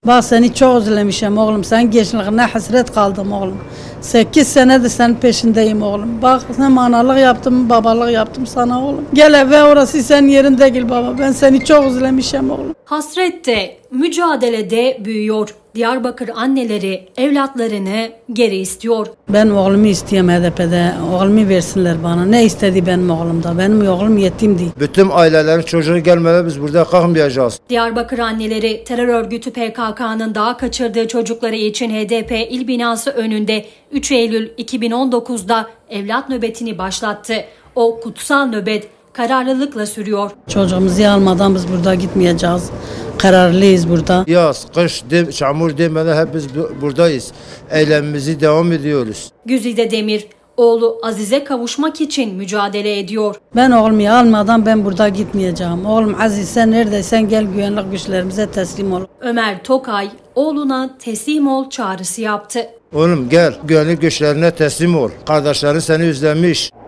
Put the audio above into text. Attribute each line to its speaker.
Speaker 1: Bak seni çok özlemişim oğlum. Sen gençliğine hasret kaldım oğlum. 8 senedir senin peşindeyim oğlum. Bak hem analık yaptım, babalık yaptım sana oğlum. Gel eve, orası senin yerin değil baba. Ben seni çok özlemişim oğlum.
Speaker 2: Hasrette, mücadelede büyüyor. Diyarbakır anneleri evlatlarını geri istiyor.
Speaker 1: Ben oğlumu istiyorum HDP'de. Oğlumu versinler bana. Ne istedi benim oğlumda? Benim oğlum yetim değil.
Speaker 3: Bütün ailelerin çocuğu gelmeden biz burada kalkmayacağız.
Speaker 2: Diyarbakır anneleri terör örgütü PKK'nın daha kaçırdığı çocukları için HDP il binası önünde 3 Eylül 2019'da evlat nöbetini başlattı. O kutsal nöbet kararlılıkla sürüyor.
Speaker 1: Çocuğumuzu almadan biz burada gitmeyeceğiz. Kararlıyız burada.
Speaker 3: Yaz, kış, çamur demeden hep biz buradayız. Eylemimizi devam ediyoruz.
Speaker 2: Güzide Demir, oğlu Aziz'e kavuşmak için mücadele ediyor.
Speaker 1: Ben oğlumu almadan ben burada gitmeyeceğim. Oğlum Aziz, sen neredeysen gel, güvenlik güçlerimize teslim ol.
Speaker 2: Ömer Tokay oğluna teslim ol çağrısı yaptı.
Speaker 3: Oğlum gel, güvenlik güçlerine teslim ol. Kardeşlerin seni özlemiş.